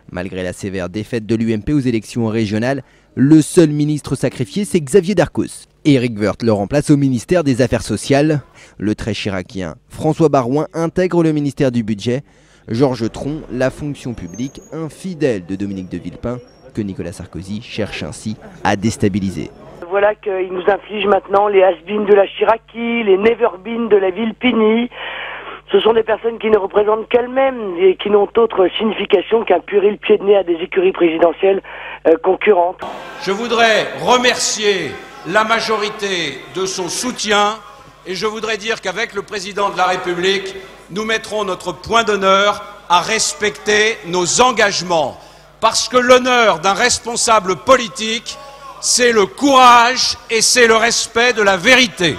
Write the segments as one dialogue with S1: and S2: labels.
S1: Malgré la sévère défaite de l'UMP aux élections régionales, le seul ministre sacrifié, c'est Xavier Darcos. Éric Woerth le remplace au ministère des Affaires sociales. Le très chiracien François Baroin intègre le ministère du Budget. Georges Tron, la fonction publique infidèle de Dominique de Villepin, que Nicolas Sarkozy cherche ainsi à déstabiliser.
S2: Voilà qu'il nous inflige maintenant les has-beens de la Chiraki, les never-been de la Villepini. Ce sont des personnes qui ne représentent qu'elles-mêmes et qui n'ont autre signification qu'un puril pied de nez à des écuries présidentielles concurrentes.
S3: Je voudrais remercier la majorité de son soutien et je voudrais dire qu'avec le président de la République, nous mettrons notre point d'honneur à respecter nos engagements. Parce que l'honneur d'un responsable politique, c'est le courage et c'est le respect de la vérité.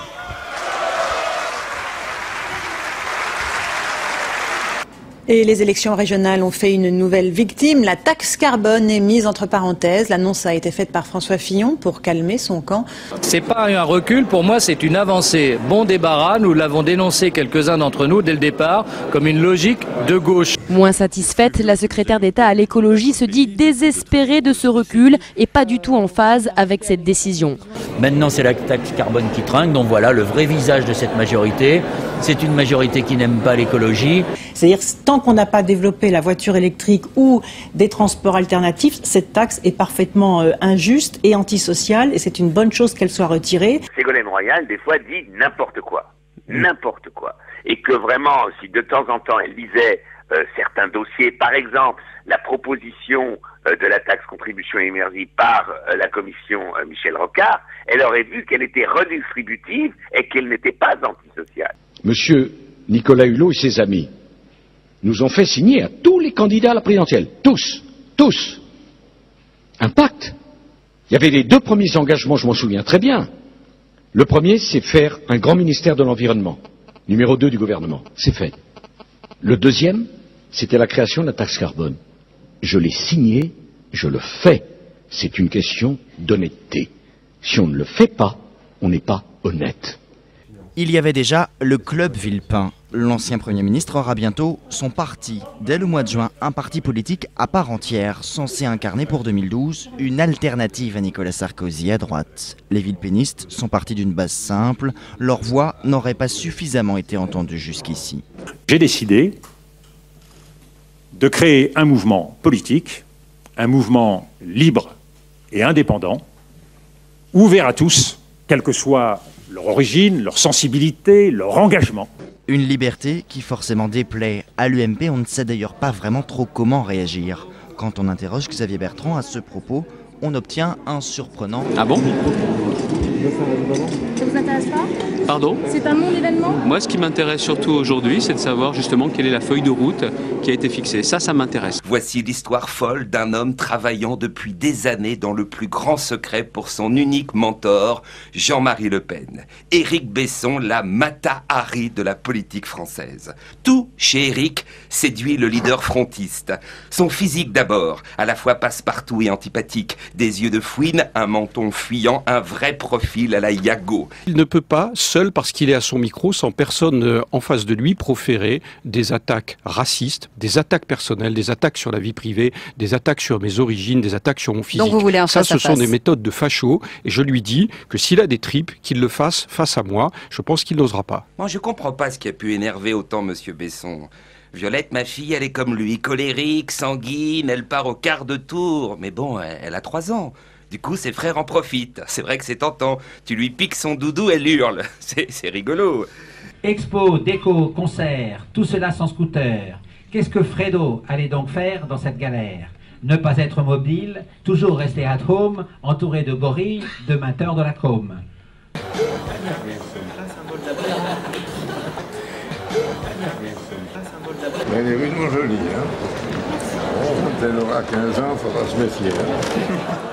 S4: Et les élections régionales ont fait une nouvelle victime. La taxe carbone est mise entre parenthèses. L'annonce a été faite par François Fillon pour calmer son camp.
S5: C'est pas un recul, pour moi c'est une avancée. Bon débarras, nous l'avons dénoncé quelques-uns d'entre nous dès le départ comme une logique de gauche.
S6: Moins satisfaite, la secrétaire d'État à l'écologie se dit désespérée de ce recul et pas du tout en phase avec cette décision.
S7: Maintenant c'est la taxe carbone qui trinque, donc voilà le vrai visage de cette majorité. C'est une majorité qui n'aime pas l'écologie.
S4: C'est-à-dire tant qu'on n'a pas développé la voiture électrique ou des transports alternatifs, cette taxe est parfaitement injuste et antisociale et c'est une bonne chose qu'elle soit retirée.
S8: Ségolène Royal, des fois, dit n'importe quoi. N'importe quoi. Et que vraiment, si de temps en temps elle lisait certains dossiers, par exemple la proposition de la taxe contribution énergie par la commission Michel Rocard, elle aurait vu qu'elle était redistributive et qu'elle n'était pas antisociale.
S9: Monsieur Nicolas Hulot et ses amis nous ont fait signer à tous les candidats à la présidentielle, tous, un pacte. Il y avait les 2 premiers engagements, je m'en souviens très bien. Le premier, c'est faire un grand ministère de l'environnement, numéro 2 du gouvernement, c'est fait. Le deuxième, c'était la création de la taxe carbone. Je l'ai signé, je le fais. C'est une question d'honnêteté. Si on ne le fait pas, on n'est pas honnête.
S10: Il y avait déjà le Club Villepin. L'ancien Premier ministre aura bientôt son parti. Dès le mois de juin, un parti politique à part entière, censé incarner pour 2012 une alternative à Nicolas Sarkozy à droite. Les villepénistes sont partis d'une base simple, leur voix n'aurait pas suffisamment été entendue jusqu'ici.
S11: J'ai décidé de créer un mouvement politique, un mouvement libre et indépendant, ouvert à tous, quelle que soit leur origine, leur sensibilité, leur engagement.
S10: Une liberté qui forcément déplaît. À l'UMP, on ne sait d'ailleurs pas vraiment trop comment réagir. Quand on interroge Xavier Bertrand à ce propos, on obtient un surprenant «
S12: Ah bon ?»
S13: Ça vous intéresse pas ?
S12: Pardon ?
S13: C'est un non-événement ?
S12: Moi, ce qui m'intéresse surtout aujourd'hui, c'est de savoir justement quelle est la feuille de route qui a été fixée. Ça m'intéresse.
S14: Voici l'histoire folle d'un homme travaillant depuis des années dans le plus grand secret pour son unique mentor, Jean-Marie Le Pen. Éric Besson, la Mata Hari de la politique française. Tout, chez Éric, séduit le leader frontiste. Son physique d'abord, à la fois passe-partout et antipathique. Des yeux de fouine, un menton fuyant, un vrai profil à la Yago.
S15: Il ne peut pas, seul parce qu'il est à son micro, sans personne en face de lui, proférer des attaques racistes, des attaques personnelles, des attaques sur la vie privée, des attaques sur mes origines, des attaques sur mon physique.
S4: Donc vous voulez un
S15: face à face. Ce sont des méthodes de facho et je lui dis que s'il a des tripes, qu'il le fasse face à moi. Je pense qu'il n'osera pas.
S14: Moi, je comprends pas ce qui a pu énerver autant Monsieur Besson. Violette, ma fille, elle est comme lui, colérique, sanguine, elle part au quart de tour. Mais bon, elle a 3 ans. Du coup, ses frères en profitent. C'est vrai que c'est tentant. Tu lui piques son doudou, elle hurle. C'est rigolo.
S16: Expo, déco, concert, tout cela sans scooter. Qu'est-ce que Fredo allait donc faire dans cette galère ? Ne pas être mobile, toujours rester at home, entouré de gorilles, de menteurs de la com.
S17: Elle est rudement jolie, hein. Quand elle aura 15 ans, il faudra se méfier. Hein.